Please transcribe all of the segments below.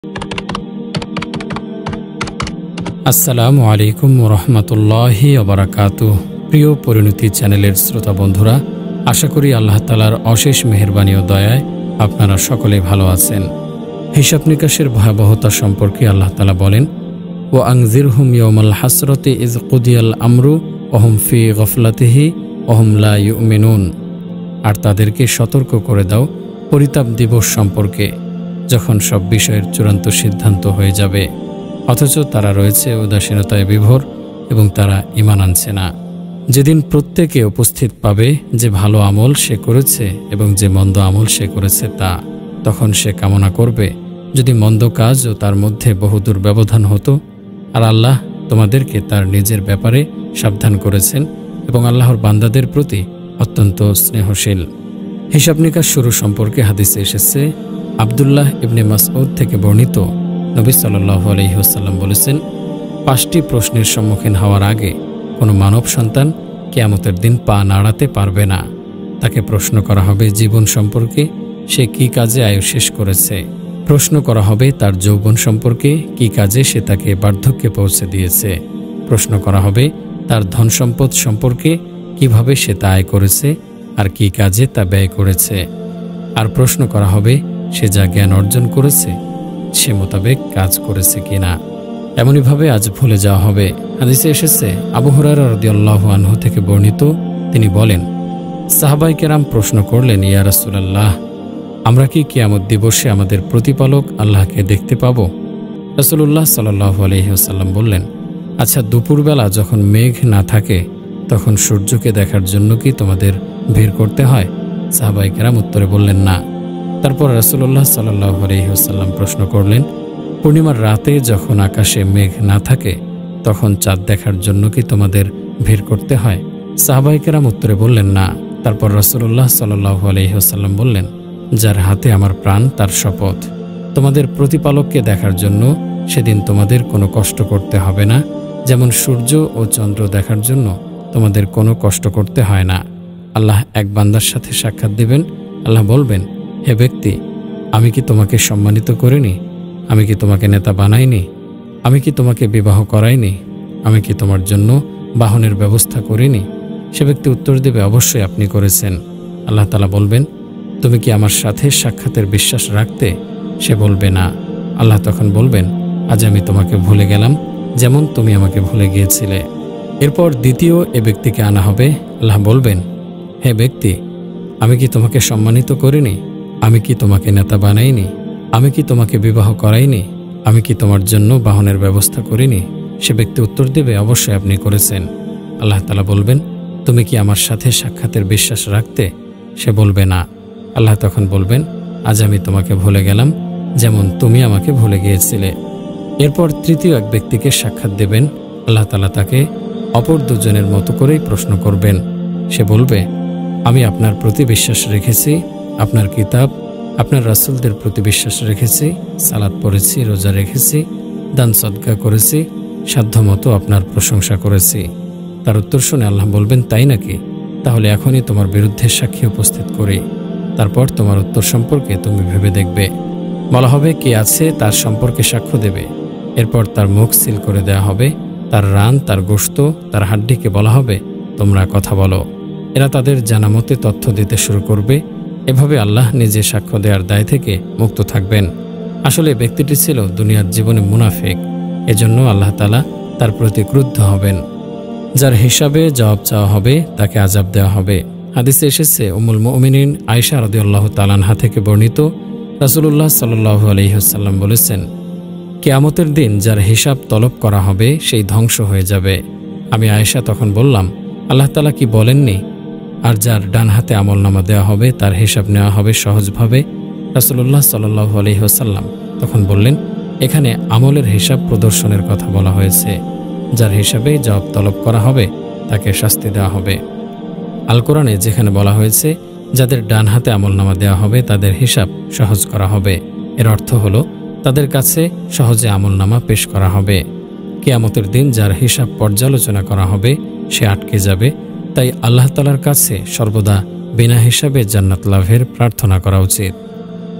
আসসালামু আলাইকুম রহমতুল্লাহি ওবারাকাতুহ। প্রিয় পরিণতি চ্যানেলের শ্রোতা বন্ধুরা, আশা করি আল্লাহ তাআলার অশেষ মেহেরবানি ও দয়ায় আপনারা সকলে ভালো আছেন। হিসাব নিকাশের ভয়াবহতা সম্পর্কে আল্লাহ তাআলা বলেন, ও আনজিরহুম ইয়াউমাল হাসরতি ইয কুদিয়াল আমরু ওহুম ফি গফলাতিহি ওহুম লা ইউমিনুন। আর তাদেরকে সতর্ক করে দাও পরিতাপ দিবস সম্পর্কে, যখন সব বিষয়ের চূড়ান্ত সিদ্ধান্ত হয়ে যাবে, অথচ তারা রয়েছে উদাসীনতায় বিভোর এবং তারা ঈমান আনছে না। যেদিন প্রত্যেকে উপস্থিত পাবে যে ভালো আমল সে করেছে এবং যে মন্দ আমল সে করেছে তা, তখন সে কামনা করবে যদি মন্দ কাজ ও তার মধ্যে বহুদূর ব্যবধান হতো। আর আল্লাহ তোমাদেরকে তার নিজের ব্যাপারে সাবধান করেছেন এবং আল্লাহর বান্দাদের প্রতি অত্যন্ত স্নেহশীল। হিসাব নিকাশ শুরু সম্পর্কে হাদিসে এসেছে, আব্দুল্লাহ ইবনে মাসউদ থেকে বর্ণিত, নবী সাল্লাল্লাহু আলাইহি ওয়াসাল্লাম বলেছেন, 5টি প্রশ্নের সম্মুখীন হওয়ার আগে কোনো মানব সন্তান কিয়ামতের দিন পা নাড়াতে পারবে না। তাকে প্রশ্ন করা হবে জীবন সম্পর্কে, সে কি কাজে আয়ু শেষ করেছে। প্রশ্ন করা হবে তার যৌবন সম্পর্কে, কি কাজে সে তাকে বার্ধক্যে পৌঁছে দিয়েছে। প্রশ্ন করা হবে তার ধন সম্পদ সম্পর্কে, কিভাবে সে তা আয় করেছে আর কি কাজে তা ব্যয় করেছে। আর প্রশ্ন করা হবে সে যা জ্ঞান অর্জন করেছে সে মোতাবেক কাজ করেছে কিনা। এমনইভাবে আজ ভুলে যাওয়া হবে। হাদিসে এসেছে, আবু হুরায়রা রাদিয়াল্লাহু আনহু থেকে বর্ণিত, তিনি বলেন, সাহাবায়ে কেরাম প্রশ্ন করলেন, ইয়া রাসূলুল্লাহ, আমরা কি কিয়ামত দিবসে আমাদের প্রতিপালক আল্লাহকে দেখতে পাব? রাসূলুল্লাহ সাল্লাল্লাহু আলাইহি ওয়াসাল্লাম বললেন, আচ্ছা, দুপুরবেলা যখন মেঘ না থাকে তখন সূর্যকে দেখার জন্য কি তোমাদের ভিড় করতে হয়? সাহাবায়ে কেরাম উত্তরে বললেন, না। তারপর রাসূলুল্লাহ সাল্লাল্লাহু আলাইহি ওয়াসাল্লাম প্রশ্ন করলেন, পূর্ণিমার রাতে যখন আকাশে মেঘ না থাকে তখন চাঁদ দেখার জন্য কি তোমাদের ভিড় করতে হয়? সাহাবায়ে কেরাম উত্তরে বললেন, না। তারপর রাসূলুল্লাহ সাল্লাল্লাহু আলাইহি ওয়াসাল্লাম বললেন, যার হাতে আমার প্রাণ তার শপথ, তোমাদের প্রতিপালককে দেখার জন্য সেদিন তোমাদের কোনো কষ্ট করতে হবে না, যেমন সূর্য ও চন্দ্র দেখার জন্য তোমাদের কোনো কষ্ট করতে হয় না। আল্লাহ এক বান্দার সাথে সাক্ষাৎ দিবেন। আল্লাহ বলবেন, হে ব্যক্তি, আমি কি তোমাকে সম্মানিত করিনি? আমি কি তোমাকে নেতা বানাইনি? আমি কি তোমাকে বিবাহ করাইনি? আমি কি তোমার জন্য বাহনের ব্যবস্থা করিনি? সে ব্যক্তি উত্তর দেবে, অবশ্যই আপনি করেছেন। আল্লাহ তাআলা বলবেন, তুমি কি আমার সাথে সাক্ষাতের বিশ্বাস রাখতে? সে বলবে, না। আল্লাহ তখন বলবেন, আজ আমি তোমাকে ভুলে গেলাম যেমন তুমি আমাকে ভুলে গিয়েছিলে। এরপর দ্বিতীয় এ ব্যক্তিকে আনা হবে। আল্লাহ বলবেন, হে ব্যক্তি, আমি কি তোমাকে সম্মানিত করিনি? আমি কি তোমাকে নেতা বানাইনি? আমি কি তোমাকে বিবাহ করাইনি? আমি কি তোমার জন্য বাহনের ব্যবস্থা করিনি? সে ব্যক্তি উত্তর দেবে, অবশ্যই আপনি করেছেন। আল্লাহ তাআলা বলবেন, তুমি কি আমার সাথে সাক্ষাতের বিশ্বাস রাখতে? সে বলবে, না। আল্লাহ তখন বলবেন, আজ আমি তোমাকে ভুলে গেলাম যেমন তুমি আমাকে ভুলে গিয়েছিলে। এরপর তৃতীয় এক ব্যক্তিকে সাক্ষাৎ দেবেন। আল্লাহ তাআলা তাকে অপর দুজনের মতো করেই প্রশ্ন করবেন। সে বলবে, আমি আপনার প্রতি বিশ্বাস রেখেছি, আপনার কিতাব, আপনার রাসূলদের প্রতি বিশ্বাস রেখেছি, সালাত পড়েছি, রোজা রেখেছি, দান সদকা করেছি, সাধ্যমতো আপনার প্রশংসা করেছি। তার উত্তর শুনে আল্লাহ বলবেন, তাই নাকি? তাহলে এখনই তোমার বিরুদ্ধে সাক্ষী উপস্থিত করি, তারপর তোমার উত্তর সম্পর্কে তুমি ভেবে দেখবে। বলা হবে, কে আছে তার সম্পর্কে সাক্ষ্য দেবে। এরপর তার মুখ সিল করে দেয়া হবে, তার রান, তার গোশত, তার হাড্ডিকে বলা হবে, তোমরা কথা বলো। এরা তাদের জানামতে তথ্য দিতে শুরু করবে। এভাবে আল্লাহ নিজে সাক্ষ্য দেওয়ার দায় থেকে মুক্ত থাকবেন। আসলে ব্যক্তিটি ছিল দুনিয়ার জীবনে মুনাফিক, এজন্য আল্লাহ তাআলা তার প্রতি ক্রুদ্ধ হবেন। যার হিসাবে জবাব চাওয়া হবে তাকে আযাব দেওয়া হবে। হাদিসে এসেছে, উম্মুল মুমিনিন আয়েশা রাদিয়াল্লাহু তাআলা আনহা থেকে বর্ণিত, রাসূলুল্লাহ সাল্লাল্লাহু আলাইহি ওয়াসাল্লাম বলেছেন, কিয়ামতের দিন যার হিসাব তলব করা হবে সেই ধ্বংস হয়ে যাবে। আমি আয়েশা তখন বললাম, আল্লাহ তাআলা কি বলেননি? আর যার ডান হাতে আমলনামা দেওয়া হবে তার হিসাব নেওয়া হবে সহজভাবে। রাসূলুল্লাহ সাল্লাল্লাহু আলাইহি ওয়াসাল্লাম তখন বললেন, এখানে আমলের হিসাব প্রদর্শনের কথা বলা হয়েছে। যার হিসাবে জবাব তলব করা হবে তাকে শাস্তি দেওয়া হবে। আল কোরআনে যেখানে বলা হয়েছে যাদের ডান হাতে আমলনামা দেওয়া হবে তাদের হিসাব সহজ করা হবে, এর অর্থ হলো তাদের কাছে সহজে আমলনামা পেশ করা হবে। কিয়ামতের দিন যার হিসাব পর্যালোচনা করা হবে সে আটকে যাবে। তাই আল্লাহ তাআলার কাছে সর্বদা বিনা হিসাবে জান্নাত লাভের প্রার্থনা করা উচিত।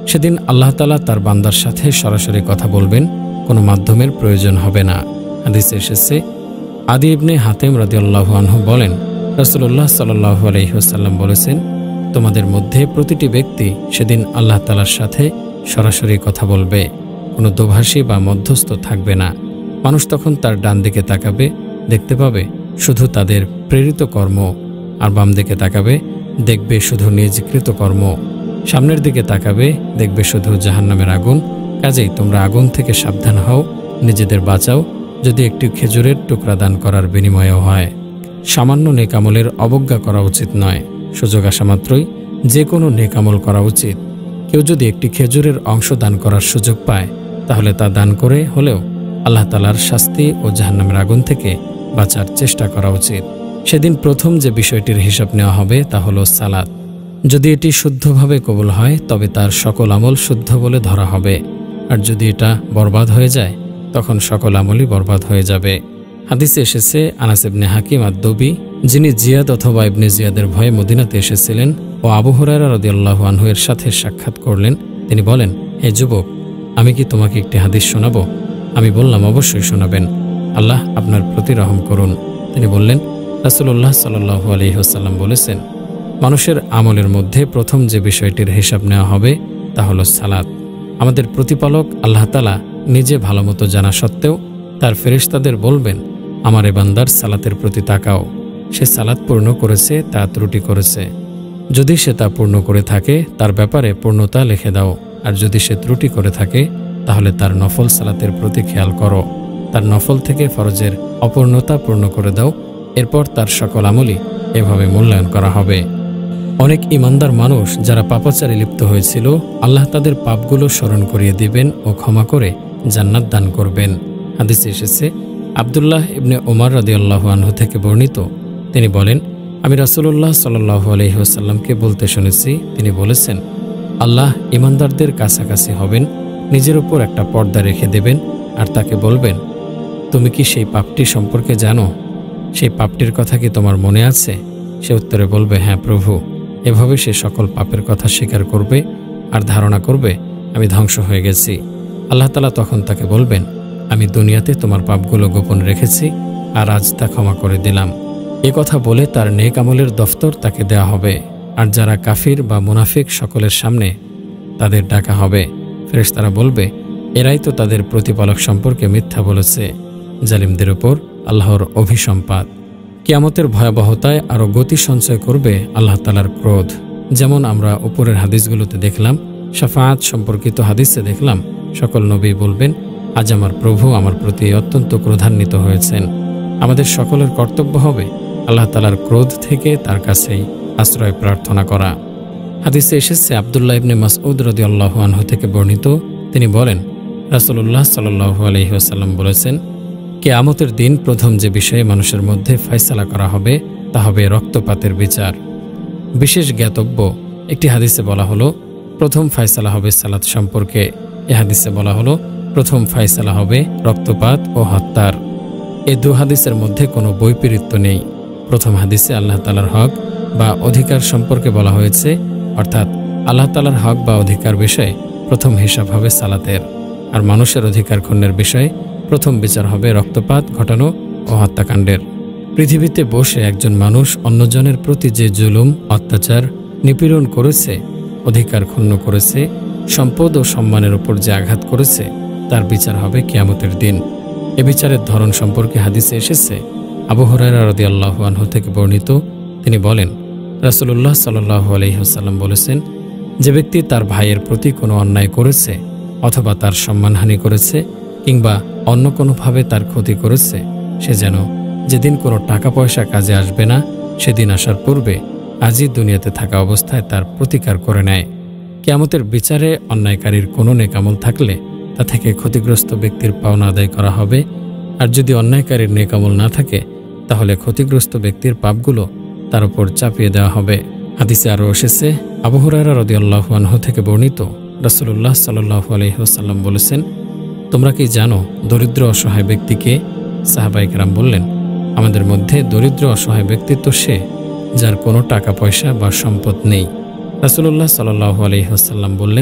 সেদিন আল্লাহ তাআলা তার বান্দার সাথে সরাসরি কথা বলবেন, কোনো মাধ্যমের প্রয়োজন হবে না। হাদিসে এসেছে, আদি ইবনে হাতেম রাদিয়াল্লাহু আনহু বলেন, রাসূলুল্লাহ সাল্লাল্লাহু আলাইহি ওয়াসাল্লাম বলেছেন, তোমাদের মধ্যে প্রতিটি ব্যক্তি সেদিন আল্লাহ তাআলার সাথে সরাসরি কথা বলবে, কোনো দোভাষী বা মধ্যস্থ থাকবে না। মানুষ তখন তার ডান দিকে তাকাবে, দেখতে পাবে শুধু তাদের প্রেরিত কর্ম, আর বাম দিকে তাকাবে, দেখবে শুধু নিজ কৃতকর্ম। সামনের দিকে তাকাবে, দেখবে শুধু জাহান্নামের আগুন। কাজেই তোমরা আগুন থেকে সাবধান হও, নিজেদের বাঁচাও, যদি একটি খেজুরের টুকরা দান করার বিনিময়েও হয়। সামান্য নেক আমলের অবজ্ঞা করা উচিত নয়। সুযোগ আসা মাত্রই যে কোনো নেক আমল করা উচিত। কেউ যদি একটি খেজুরের অংশ দান করার সুযোগ পায়, তাহলে তা দান করে হলেও আল্লাহ তাআলার শাস্তি ও জাহান্নামের আগুন থেকে বাঁচার চেষ্টা করা উচিত। সেদিন প্রথম যে বিষয়টির হিসাব নেওয়া হবে তা হলো সালাত। যদি এটি শুদ্ধভাবে কবুল হয়, তবে তার সকল আমল শুদ্ধ বলে ধরা হবে, আর যদি এটা বরবাদ হয়ে যায়, তখন সকল আমলই বরবাদ হয়ে যাবে। হাদিসে এসেছে, আনাস ইবনে হাকিম আদ-দৌবি, যিনি জিয়াদ অথবা ইবনে জিয়াদের ভয়ে মদিনাতে এসেছিলেন ও আবু হুরায়রা রাদিয়াল্লাহু আনহু এর সাথে সাক্ষাৎ করলেন, তিনি বলেন, হে যুবক, আমি কি তোমাকে একটি হাদিস শোনাবো? আমি বললাম, অবশ্যই শোনাবেন, আল্লাহ আপনার প্রতি রহম করুন। তিনি বললেন, রাসূলুল্লাহ সাল্লাল্লাহু আলাইহি ওয়াসাল্লাম বলেছেন, মানুষের আমলের মধ্যে প্রথম যে বিষয়টির হিসাব নেওয়া হবে তা হলো সালাত। আমাদের প্রতিপালক আল্লাহ তাআলা নিজে ভালোমতো জানা সত্ত্বেও তার ফেরেশতাদের বলবেন, আমার এ বান্দার সালাতের প্রতি তাকাও, সে সালাত পূর্ণ করেছে, তা ত্রুটি করেছে। যদি সে তা পূর্ণ করে থাকে, তার ব্যাপারে পূর্ণতা লিখে দাও, আর যদি সে ত্রুটি করে থাকে, তাহলে তার নফল সালাতের প্রতি খেয়াল করো, তার নফল থেকে ফরজের অপূর্ণতা পূর্ণ করে দাও। এরপর তার সকল আমলই এভাবে মূল্যায়ন করা হবে। অনেক ইমানদার মানুষ যারা পাপাচারে লিপ্ত হয়েছিল, আল্লাহ তাদের পাপগুলো স্মরণ করিয়ে দিবেন ও ক্ষমা করে জান্নাত দান করবেন। হাদিসে এসেছে, আব্দুল্লাহ ইবনে ওমর রাদিয়াল্লাহু আনহু থেকে বর্ণিত, তিনি বলেন, আমি রাসূলুল্লাহ সাল্লাল্লাহু আলাইহি ওয়াসাল্লামকে বলতে শুনেছি, তিনি বলেছেন, আল্লাহ ইমানদারদের কাছাকাছি হবেন, নিজের উপর একটা পর্দা রেখে দেবেন, আর তাকে বলবেন, তুমি কি সেই পাপটি সম্পর্কে জানো? সেই পাপটির কথা কি তোমার মনে আছে? সে উত্তরে বলবে, হ্যাঁ প্রভু। এভাবে সে সকল পাপের কথা স্বীকার করবে আর ধারণা করবে, আমি ধ্বংস হয়ে গেছি। আল্লাহ তাআলা তখন তাকে বলবেন, আমি দুনিয়াতে তোমার পাপগুলো গোপন রেখেছি, আর আজ তা ক্ষমা করে দিলাম। এ কথা বলে তার নেক আমলের দফতর তাকে দেয়া হবে, আর যারা কাফির বা মুনাফিক সকলের সামনে তাদের ডাকা হবে। ফেরেশতারা বলবে, এরাই তো তাদের প্রতিপালক সম্পর্কে মিথ্যা বলেছে। জালিমদের উপর আল্লাহর অভিসম্পাত। কিয়ামতের ভয়াবহতায় আরও গতি সঞ্চয় করবে আল্লাহ তাআলার ক্রোধ। যেমন আমরা উপরের হাদিসগুলোতে দেখলাম, শাফাআত সম্পর্কিত হাদিসে দেখলাম, সকল নবী বলবেন, আজ আমার প্রভু আমার প্রতি অত্যন্ত ক্রোধান্বিত হয়েছেন। আমাদের সকলের কর্তব্য হবে আল্লাহ তাআলার ক্রোধ থেকে তার কাছেই আশ্রয় প্রার্থনা করা। হাদিসে এসেছে, আব্দুল্লাহ ইবনে মাসউদ রাদিয়াল্লাহু আনহু থেকে বর্ণিত, তিনি বলেন, রাসূলুল্লাহ সাল্লাল্লাহু আলাইহি ওয়াসাল্লাম বলেছেন, কিয়ামতের দিন প্রথম যে বিষয়ে মানুষের মধ্যে ফয়সালা করা হবে তা হবে রক্তপাতের বিচার। বিশেষ জ্ঞাতব্য, একটি হাদিসে বলা হলো প্রথম ফয়সালা হবে সালাত সম্পর্কে, এ হাদিসে বলা হলো প্রথম ফয়সালা হবে রক্তপাত ও হত্যার। এই দু হাদিসের মধ্যে কোনো বৈপরীত্য নেই। প্রথম হাদিসে আল্লাহ তাআলার হক বা অধিকার সম্পর্কে বলা হয়েছে, অর্থাৎ আল্লাহ তাআলার হক বা অধিকার বিষয়ে প্রথম হিসাব হবে সালাতের, আর মানুষের অধিকার ক্ষুণ্ণের বিষয়ে প্রথম বিচার হবে রক্তপাত ঘটানো ও হত্যাকাণ্ডের। পৃথিবীতে বসে একজন মানুষ অন্যজনের প্রতি যে জুলুম, অত্যাচার, নিপীড়ন করেছে, অধিকার ক্ষুণ্ণ করেছে, সম্পদ ও সম্মানের উপর যে আঘাত করেছে, তার বিচার হবে কিয়ামতের দিন। এ বিচারের ধরন সম্পর্কে হাদিসে এসেছে, আবু হুরায়রা রাদিয়াল্লাহু আনহু থেকে বর্ণিত, তিনি বলেন, রাসূলুল্লাহ সাল্লাল্লাহু আলাইহি ওয়াসাল্লাম বলেছেন, যে ব্যক্তি তার ভাইয়ের প্রতি কোনো অন্যায় করেছে অথবা তার সম্মানহানি করেছে কিংবা অন্য কোনোভাবে তার ক্ষতি করেছে, সে যেন যেদিন কোনো টাকা পয়সা কাজে আসবে না, সেদিন আসার পূর্বে আজই দুনিয়াতে থাকা অবস্থায় তার প্রতিকার করে নেয়। কিয়ামতের বিচারে অন্যায়কারীর কোনো নেক আমল থাকলে তা থেকে ক্ষতিগ্রস্ত ব্যক্তির পাওনা আদায় করা হবে, আর যদি অন্যায়কারীর নেক আমল না থাকে, তাহলে ক্ষতিগ্রস্ত ব্যক্তির পাপগুলো তার উপর চাপিয়ে দেওয়া হবে। হাদিসে আরও এসেছে, আবু হুরায়রা রাদিয়াল্লাহু আনহু থেকে বর্ণিত, রাসূলুল্লাহ সাল্লাল্লাহু আলাইহি ওয়াসাল্লাম বলেছেন, তোমরা কি জানো দরিদ্র অসহায় ব্যক্তিকে? সাহাবায়ে কেরাম বললেন, আমাদের মধ্যে দরিদ্র অসহায় ব্যক্তি তো সে যার কোনো টাকা পয়সা বা সম্পদ নেই। রাসূলুল্লাহ সাল্লাল্লাহু আলাইহি ওয়াসাল্লাম বললেন,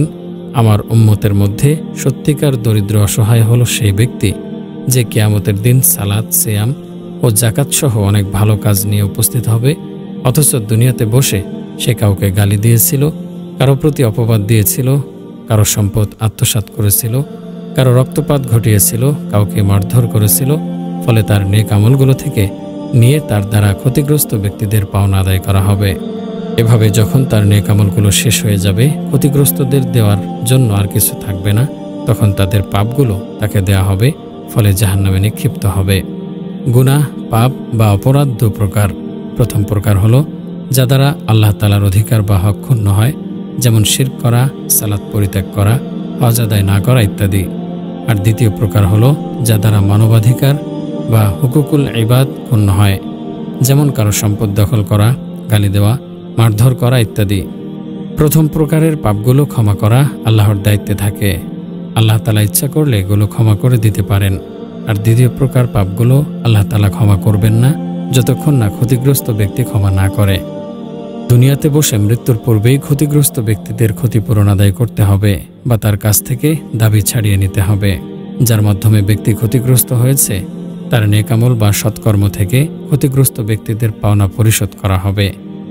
আমার উম্মতের মধ্যে সত্যিকার দরিদ্র অসহায় হলো সেই ব্যক্তি যে কিয়ামতের দিন সালাত, সিয়াম ও জাকাত সহ অনেক ভালো কাজ নিয়ে উপস্থিত হবে, অথচ দুনিয়াতে বসে সে কাউকে গালি দিয়েছিল, কারো প্রতি অপবাদ দিয়েছিল, কারো সম্পদ আত্মসাৎ করেছিল, কারো রক্তপাত ঘটিয়েছিল, কাউকে মারধর করেছিল। ফলে তার নেক আমলগুলো থেকে নিয়ে তার দ্বারা ক্ষতিগ্রস্ত ব্যক্তিদের পাওনা আদায় করা হবে। এভাবে যখন তার নেক আমলগুলো শেষ হয়ে যাবে, ক্ষতিগ্রস্তদের দেওয়ার জন্য আর কিছু থাকবে না, তখন তাদের পাপগুলো তাকে দেয়া হবে, ফলে জাহান্নামে নিক্ষিপ্ত হবে। গুনাহ, পাপ বা অপরাধ দু প্রকার। প্রথম প্রকার হলো যা দ্বারা আল্লাহ তাআলার অধিকার বা হক ক্ষুণ্ণ হয়, যেমন শিরক করা, সালাত পরিত্যাগ করা, হজ আদায় না করা ইত্যাদি। আর দ্বিতীয় প্রকার হলো যা দ্বারা মানবাধিকার বা হুকুকুল ইবাদ ক্ষুণ্ণ হয়, যেমন কারো সম্পদ দখল করা, গালি দেওয়া, মারধর করা ইত্যাদি। প্রথম প্রকারের পাপগুলো ক্ষমা করা আল্লাহর দায়িত্বে থাকে। আল্লাহ তাআলা ইচ্ছা করলে এগুলো ক্ষমা করে দিতে পারেন। আর দ্বিতীয় প্রকার পাপগুলো আল্লাহ তাআলা ক্ষমা করবেন না যতক্ষণ না ক্ষতিগ্রস্ত ব্যক্তি ক্ষমা না করে। দুনিয়াতে বসে মৃত্যুর পূর্বেই ক্ষতিগ্রস্ত ব্যক্তিদের ক্ষতিপূরণ আদায় করতে হবে বা তার কাছ থেকে দাবি ছাড়িয়ে নিতে হবে। যার মাধ্যমে ব্যক্তি ক্ষতিগ্রস্ত হয়েছে তার নেক আমল বা সৎকর্ম থেকে ক্ষতিগ্রস্ত ব্যক্তিদের পাওনা পরিশোধ করা হবে।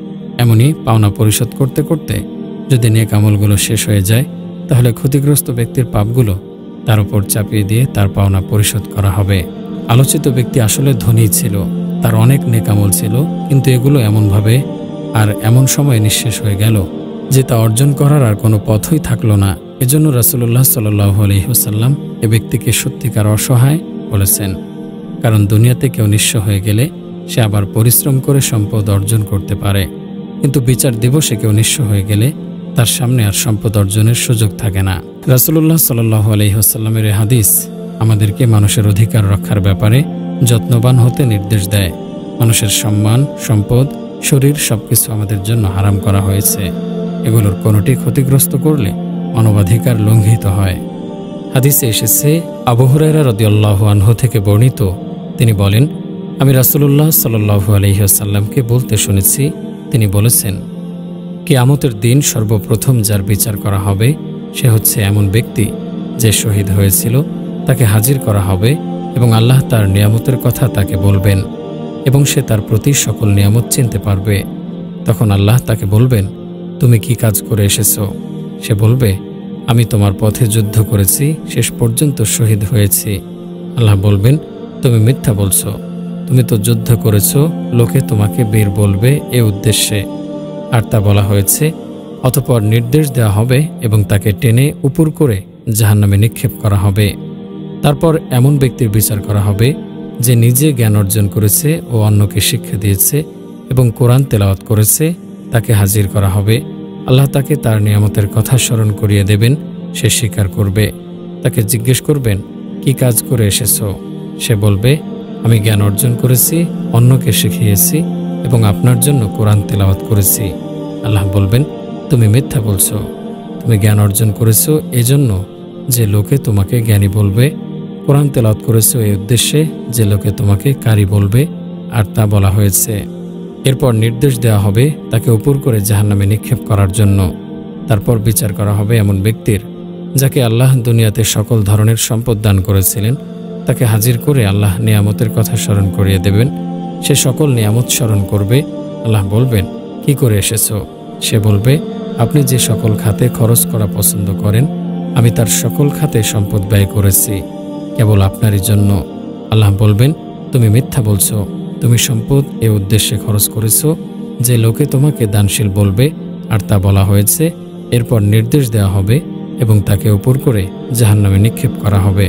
এমনই পাওনা পরিশোধ করতে করতে যদি নেক আমলগুলো শেষ হয়ে যায়, তাহলে ক্ষতিগ্রস্ত ব্যক্তির পাপগুলো তার উপর চাপিয়ে দিয়ে তার পাওনা পরিশোধ করা হবে। আলোচিত ব্যক্তি আসলে ধনী ছিল, তার অনেক নেক আমল ছিল, কিন্তু এগুলো এমনভাবে আর এমন সময় নিঃশেষ হয়ে গেল যে তা অর্জন করার আর কোনো পথই থাকলো না। এজন্য রাসূলুল্লাহ সাল্লাল্লাহু আলাইহি ওয়াসাল্লাম এ ব্যক্তিকে সত্যিকার অসহায় বলেছেন। কারণ দুনিয়াতে কেউ নিঃস্ব হয়ে গেলে সে আবার পরিশ্রম করে সম্পদ অর্জন করতে পারে, কিন্তু বিচার দিবসে কেউ নিঃস্ব হয়ে গেলে তার সামনে আর সম্পদ অর্জনের সুযোগ থাকে না। রাসূলুল্লাহ সাল্লাল্লাহু আলাইহি ওয়াসাল্লামের এই হাদিস আমাদেরকে মানুষের অধিকার রক্ষার ব্যাপারে যত্নবান হতে নির্দেশ দেয়। মানুষের সম্মান, সম্পদ, শরীর সবকিছু আমাদের জন্য হারাম করা হয়েছে। এগুলোর কোনোটি ক্ষতিগ্রস্ত করলে মানবাধিকার লঙ্ঘিত হয়। হাদিসে এসেছে, আবু হুরায়রা রাদিয়াল্লাহু আনহু থেকে বর্ণিত, তিনি বলেন, আমি রাসূলুল্লাহ সাল্লাল্লাহু আলাইহি ওয়াসাল্লামকে বলতে শুনেছি, তিনি বলেছেন, কিয়ামতের দিন সর্বপ্রথম যার বিচার করা হবে সে হচ্ছে এমন ব্যক্তি যে শহীদ হয়েছিল। তাকে হাজির করা হবে এবং আল্লাহ তার নিয়ামতের কথা তাকে বলবেন এবং সে তার প্রতি সকল নিয়ামত চিনতে পারবে। তখন আল্লাহ তাকে বলবেন, তুমি কি কাজ করে এসেছো? সে বলবে, আমি তোমার পথে যুদ্ধ করেছি, শেষ পর্যন্ত শহীদ হয়েছি। আল্লাহ বলবেন, তুমি মিথ্যা বলছো, তুমি তো যুদ্ধ করেছো, লোকে তোমাকে বীর বলবে এ উদ্দেশ্যে। আর তা বলা হয়েছে। অতঃপর নির্দেশ দেওয়া হবে এবং তাকে টেনে উপর করে জাহান্নামে নিক্ষেপ করা হবে। তারপর এমন ব্যক্তির বিচার করা হবে যে নিজে জ্ঞান অর্জন করেছে ও অন্যকে শিক্ষা দিয়েছে এবং কোরআন তেলাওয়াত করেছে, তাকে হাজির করা হবে। আল্লাহ তাকে তার নিয়ামতের কথা স্মরণ করিয়ে দেবেন, সে স্বীকার করবে। তাকে জিজ্ঞেস করবেন, কি কাজ করে এসেছো? সে বলবে, আমি জ্ঞান অর্জন করেছি, অন্যকে শিখিয়েছি এবং আপনার জন্য কোরআন তেলাওয়াত করেছি। আল্লাহ বলবেন, তুমি মিথ্যা বলছো, তুমি জ্ঞান অর্জন করেছো এজন্য যে লোকে তোমাকে জ্ঞানী বলবে, কোরআন তেলাওয়াত করেছো এই উদ্দেশ্যে যে লোকে তোমাকে কারি বলবে। আর তা বলা হয়েছে। এরপর নির্দেশ দেওয়া হবে তাকে উপর করে জাহান্নামে নিক্ষেপ করার জন্য। তারপর বিচার করা হবে এমন ব্যক্তির যাকে আল্লাহ দুনিয়াতে সকল ধরনের সম্পদ দান করেছিলেন। তাকে হাজির করে আল্লাহ নিয়ামতের কথা স্মরণ করিয়ে দেবেন। সে সকল নিয়ামত স্মরণ করবে। আল্লাহ বলবেন, কি করে এসেছো? সে বলবে, আপনি যে সকল খাতে খরচ করা পছন্দ করেন আমি তার সকল খাতে সম্পদ ব্যয় করেছি কেবল আপনারই জন্য। আল্লাহ বলবেন, তুমি মিথ্যা বলছো, তুমি সম্পদ এ উদ্দেশ্যে খরচ করেছো যে লোকে তোমাকে দানশীল বলবে। আর তা বলা হয়েছে। এরপর নির্দেশ দেওয়া হবে এবং তাকে উপর করে জাহান্নামে নিক্ষেপ করা হবে।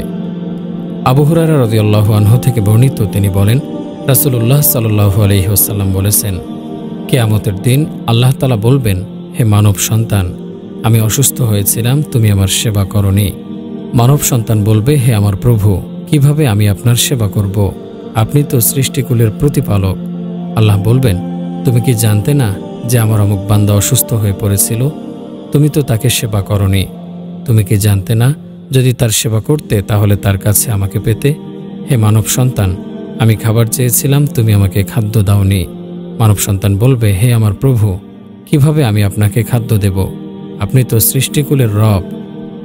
আবু হুরায়রা রাদিয়াল্লাহু আনহু থেকে বর্ণিত, তিনি বলেন, রাসূলুল্লাহ সাল্লাল্লাহু আলাইহি ওয়াসাল্লাম বলেছেন, কিয়ামতের দিন আল্লাহ তাআলা বলবেন, হে মানব সন্তান, আমি অসুস্থ হয়েছিলাম, তুমি আমার সেবা করনি। মানব সন্তান বলবে, হে আমার প্রভু, কিভাবে আমি আপনার সেবা করব? আপনি তো সৃষ্টিকুলের প্রতিপালক। আল্লাহ বলবেন, তুমি কি জানতে না যে আমার অমুক বান্দা অসুস্থ হয়ে পড়েছিল? তুমি তো তাকে সেবা করনি। তুমি কি জানতে না যদি তার সেবা করতে তাহলে তার কাছে আমাকে পেতে? হে মানব সন্তান, আমি খাবার চেয়েছিলাম, তুমি আমাকে খাদ্য দাওনি। মানব সন্তান বলবে, হে আমার প্রভু, কিভাবে আমি আপনাকে খাদ্য দেব? আপনি তো সৃষ্টিকুলের রব।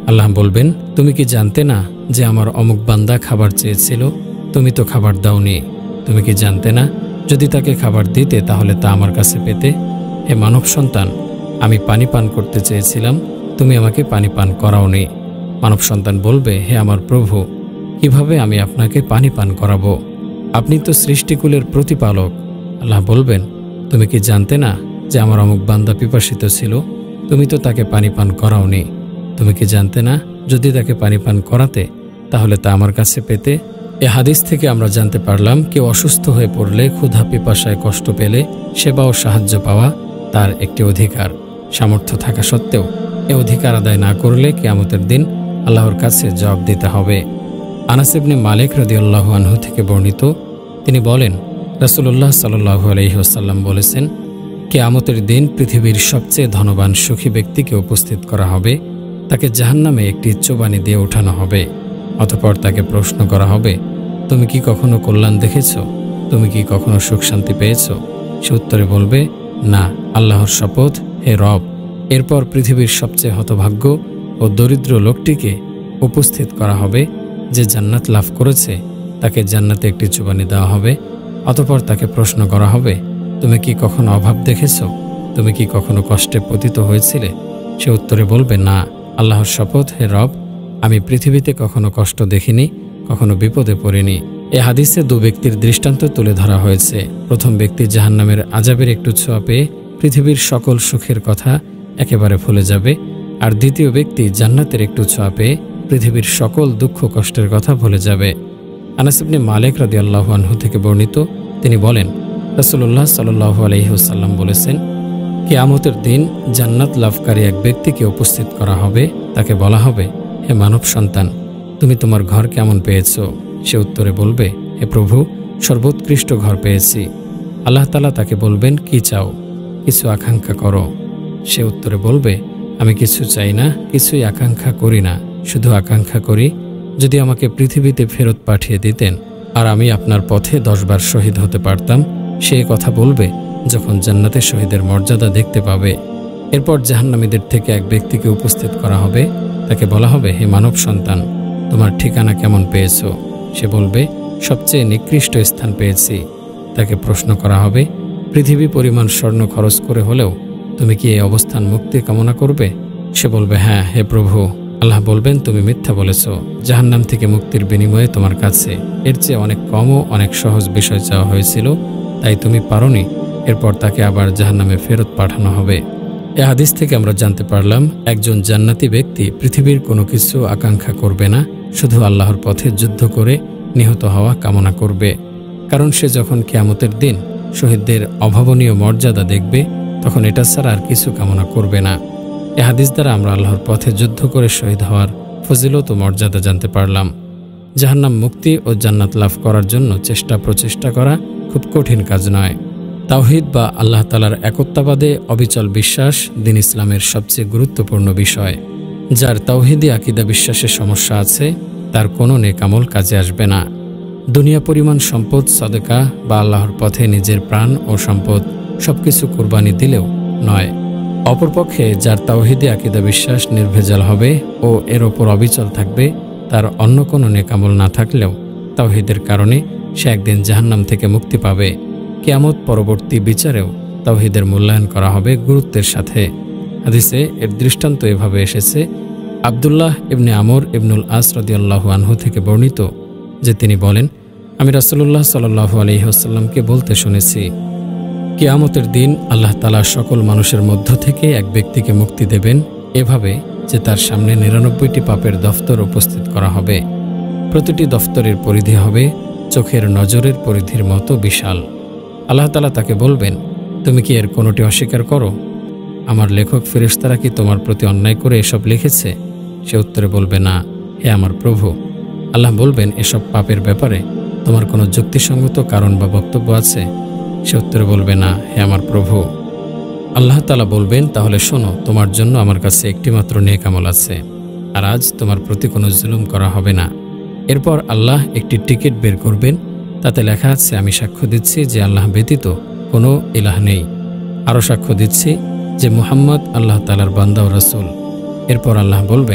আল্লাহ বলবেন, তুমি কি জানতে না যে আমার অমুক বান্দা খাবার চেয়েছিল, তুমি তো খাবার দাওনি? তুমি কি জানতে না যদি তাকে খাবার দিতে তাহলে তা আমার কাছে পেতে? হে মানব সন্তান, আমি পানি পান করতে চেয়েছিলাম, তুমি আমাকে পানি পান করাওনি। মানব সন্তান বলবে, হে আমার প্রভু, কিভাবে আমি আপনাকে পানি পান করাবো? আপনি তো সৃষ্টিকুলের প্রতিপালক। আল্লাহ বলবেন, তুমি কি জানতে না যে আমার অমুক বান্দা পিপাসিত ছিল, তুমি তো তাকে পানি পান করাওনি? তুমি কি জানতে না যদি তাকে পানি পান করাতে তাহলে তা আমার কাছে পেতে? এ হাদিস থেকে আমরা জানতে পারলাম, কেউ অসুস্থ হয়ে পড়লে, ক্ষুধা পিপাসায় কষ্ট পেলে সেবা ও সাহায্য পাওয়া তার একটি অধিকার। সামর্থ্য থাকা সত্ত্বেও এ অধিকার আদায় না করলে কিয়ামতের দিন আল্লাহর কাছে জবাব দিতে হবে। আনাস ইবনে মালিক রাদিয়াল্লাহু আনহু থেকে বর্ণিত, তিনি বলেন, রাসূলুল্লাহ সাল্লাল্লাহু আলাইহি ওয়াসাল্লাম বলেছেন, কিয়ামতের দিন পৃথিবীর সবচেয়ে ধনবান সুখী ব্যক্তিকে উপস্থিত করা হবে। তাকে জাহান্নামে একটি চোবানি দিয়ে ওঠানো হবে। অতঃপর তাকে প্রশ্ন করা হবে, তুমি কি কখনো কল্যাণ দেখেছ? তুমি কি কখনো সুখ শান্তি পেয়েছ? সে উত্তরে বলবে, না, আল্লাহর শপথ, হে রব। এরপর পৃথিবীর সবচেয়ে হতভাগ্য ও দরিদ্র লোকটিকে উপস্থিত করা হবে, যে জান্নাত লাভ করেছে। তাকে জান্নাতে একটি চুবানি দেওয়া হবে। অতঃপর তাকে প্রশ্ন করা হবে, তুমি কি কখনো অভাব দেখেছ? তুমি কি কখনো কষ্টে পতিত হয়েছিলে? সে উত্তরে বলবে, না, আল্লাহর শপথ, হে রব, আমি পৃথিবীতে কখনো কষ্ট দেখিনি, কখনো বিপদে পড়িনি। এ হাদিসে দু ব্যক্তির দৃষ্টান্ত তুলে ধরা হয়েছে। প্রথম ব্যক্তি জাহান্নামের আযাবের একটু ছোঁয়া পেয়ে পৃথিবীর সকল সুখের কথা একেবারে ভুলে যাবে, আর দ্বিতীয় ব্যক্তি জান্নাতের একটু ছোঁয়া পেয়ে পৃথিবীর সকল দুঃখ কষ্টের কথা ভুলে যাবে। আনাস ইবনে মালিক রাদিয়াল্লাহু আনহু থেকে বর্ণিত, তিনি বলেন, রাসূলুল্লাহ সাল্লাল্লাহু আলাইহি ওয়াসাল্লাম বলেছেন, কিয়ামতের দিন জান্নাত লাভকারী এক ব্যক্তিকে উপস্থিত করা হবে। তাকে বলা হবে, হে মানব সন্তান, তুমি তোমার ঘর কেমন পেয়েছ? সে উত্তরে বলবে, হে প্রভু, সর্বোৎকৃষ্ট ঘর পেয়েছি। আল্লাহ তাআলা তাকে বলবেন, কি চাও? কিছু আকাঙ্ক্ষা করো। সে উত্তরে বলবে, আমি কিছু চাই না, কিছুই আকাঙ্ক্ষা করি না, শুধু আকাঙ্ক্ষা করি যদি আমাকে পৃথিবীতে ফেরত পাঠিয়ে দিতেন আর আমি আপনার পথে 10 বার শহীদ হতে পারতাম। সে কথা বলবে যখন জান্নাতের শহীদের মর্যাদা দেখতে পাবে। এরপর জাহান্নামীদের থেকে এক ব্যক্তিকে উপস্থিত করা হবে। তাকে বলা হবে, হে মানব সন্তান, তোমার ঠিকানা কেমন পেয়েছ? সে বলবে, সবচেয়ে নিকৃষ্ট স্থান পেয়েছি। তাকে প্রশ্ন করা হবে, পৃথিবী পরিমাণ স্বর্ণ খরচ করে হলেও তুমি কি এই অবস্থান মুক্তি কামনা করবে? সে বলবে, হ্যাঁ, হে প্রভু। আল্লাহ বলবেন, তুমি মিথ্যা বলেছ। জাহান্নাম থেকে মুক্তির বিনিময়ে তোমার কাছে এর চেয়ে অনেক কম ও অনেক সহজ বিষয় চাওয়া হয়েছিল, তাই তুমি পারোনি। এরপর তাকে আবার জাহান্নামে ফেরত পাঠানো হবে। এ হাদিস থেকে আমরা জানতে পারলাম, একজন জান্নাতি ব্যক্তি পৃথিবীর কোনো কিছু আকাঙ্ক্ষা করবে না, শুধু আল্লাহর পথে যুদ্ধ করে নিহত হওয়া কামনা করবে। কারণ সে যখন কিয়ামতের দিন শহীদদের অভাবনীয় মর্যাদা দেখবে, তখন এটা ছাড়া আর কিছু কামনা করবে না। এ হাদিস দ্বারা আমরা আল্লাহর পথে যুদ্ধ করে শহীদ হওয়ার ফজিলত ও মর্যাদা জানতে পারলাম। জাহান্নাম মুক্তি ও জান্নাত লাভ করার জন্য প্রচেষ্টা করা খুব কঠিন কাজ নয়। তাওহীদ বা আল্লাহ তাআলার একত্ববাদে অবিচল বিশ্বাস দ্বীন ইসলামের সবচেয়ে গুরুত্বপূর্ণ বিষয়। যার তাওহীদি আকীদা বিশ্বাসের সমস্যা আছে, তার কোনো নেক আমল কাজে আসবে না। দুনিয়া পরিমাণ সম্পদ, সদকা বা আল্লাহর পথে নিজের প্রাণ ও সম্পদ সবকিছু কুরবানি দিলেও নয়। অপরপক্ষে যার তাওহীদি আকীদা বিশ্বাস নির্ভেজাল হবে ও এর ওপর অবিচল থাকবে, তার অন্য কোনো নেক আমল না থাকলেও তাওহীদের কারণে সে একদিন জাহান্নাম থেকে মুক্তি পাবে। কিয়ামত পরবর্তী বিচারেও তাওহীদের মূল্যায়ন করা হবে গুরুত্বের সাথে। হাদিসে এর দৃষ্টান্ত এভাবে এসেছে, আব্দুল্লাহ ইবনে আমর ইবনুল আস রাদিয়াল্লাহু আনহু থেকে বর্ণিত যে তিনি বলেন, আমি রাসূলুল্লাহ সাল্লাল্লাহু আলাইহি ওয়াসাল্লামকে বলতে শুনেছি, কিয়ামতের দিন আল্লাহ তাআলা সকল মানুষের মধ্য থেকে এক ব্যক্তিকে মুক্তি দেবেন, এভাবে যে তার সামনে 99টি পাপের দফতর উপস্থিত করা হবে। প্রতিটি দফতরের পরিধি হবে চোখের নজরের পরিধির মতো বিশাল। আল্লাহ তাআলা তাকে বলবেন, তুমি কি এর কোনোটি অস্বীকার করো? আমার লেখক ফেরেশতারা কি তোমার প্রতি অন্যায় করে এসব লিখেছে? সে উত্তরে বলবে, না, হে আমার প্রভু। আল্লাহ বলবেন, এসব পাপের ব্যাপারে তোমার কোনো যুক্তিসঙ্গত কারণ বা বক্তব্য আছে? সে উত্তরে বলবে, না, হে আমার প্রভু। আল্লাহ তাআলা বলবেন, তাহলে শোনো, তোমার জন্য আমার কাছে একটিমাত্র নেক আমল আছে, আর আজ তোমার প্রতি কোনো জুলুম করা হবে না। এরপর আল্লাহ একটি টিকিট বের করবেন, তাতে লেখা আছে, আমি সাক্ষ্য দিচ্ছি যে আল্লাহ ব্যতীত কোনো ইলাহ নেই, আরও সাক্ষ্য দিচ্ছি যে মুহাম্মদ আল্লাহ তাআলার বান্দা ও রাসূল। এরপর আল্লাহ বলবেন,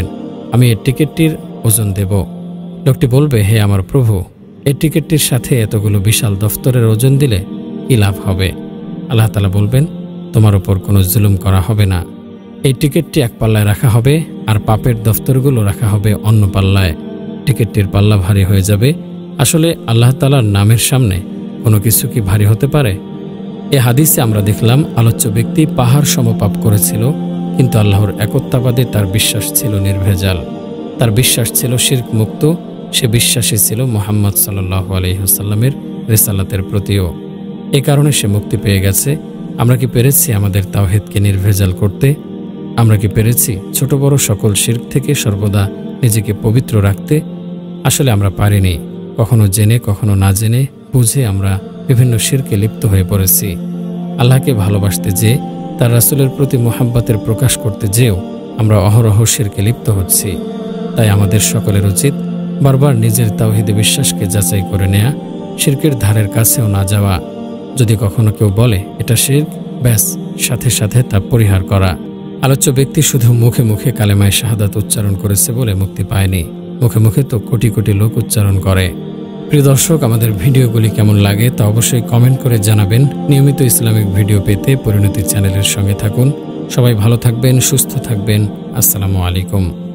আমি এই টিকিটটির ওজন দেব। লোকটি বলবে, হে আমার প্রভু, এই টিকিটটির সাথে এতগুলো বিশাল দফতরের ওজন দিলে কি লাভ হবে? আল্লাহ তাআলা বলবেন, তোমার উপর কোনো জুলুম করা হবে না। এই টিকিটটি এক পাল্লায় রাখা হবে আর পাপের দফতরগুলো রাখা হবে অন্য পাল্লায়। টিকিটটির পাল্লা ভারী হয়ে যাবে। আসলে আল্লাহ তাআলার নামের সামনে কোনো কিছু কি ভারী হতে পারে? এ হাদিসে আমরা দেখলাম আলোচ্য ব্যক্তি পাহাড় সমপাপ করেছিল, কিন্তু আল্লাহর একত্ববাদে তার বিশ্বাস ছিল নির্ভেজাল। তার বিশ্বাস ছিল শিরক মুক্ত। সে বিশ্বাসী ছিল মুহাম্মদ সাল্লাল্লাহু আলাইহি ওয়াসাল্লামের রিসালাতের প্রতিও। এ কারণে সে মুক্তি পেয়ে গেছে। আমরা কি পেরেছি আমাদের তাওহীদকে নির্ভেজাল করতে? আমরা কি পেরেছি ছোট বড় সকল শিরক থেকে সর্বদা নিজেকে পবিত্র রাখতে? আসলে আমরা পারিনি। কখনো জেনে কখনো না জেনে বুঝে আমরা বিভিন্ন শিরকে লিপ্ত হয়ে পড়েছি। আল্লাহকে ভালোবাসতে যে, তার রাসূলের প্রতি মুহাব্বতের প্রকাশ করতে যেও আমরা অহরহ শিরকে লিপ্ত হচ্ছি। তাই আমাদের সকলের উচিত বারবার নিজের তাওহীদে বিশ্বাসকে যাচাই করে নেয়া, শিরকের ধারের কাছেও না যাওয়া। যদি কখনো কেউ বলে এটা শিরক, ব্যাস সাথে সাথে তা পরিহার করা। আলোচ্য ব্যক্তি শুধু মুখে মুখে কালেমায়ে শাহাদাত উচ্চারণ করেছে বলে মুক্তি পায়নি। মুখে মুখে তো কোটি কোটি লোক উচ্চারণ করে। প্রিয় দর্শক, আমাদের ভিডিওগুলি কেমন লাগে তা অবশ্যই কমেন্ট করে জানাবেন। নিয়মিত ইসলামিক ভিডিও পেতে পরিণতি চ্যানেলের সঙ্গে থাকুন। সবাই ভালো থাকবেন, সুস্থ থাকবেন। আসসালামু আলাইকুম।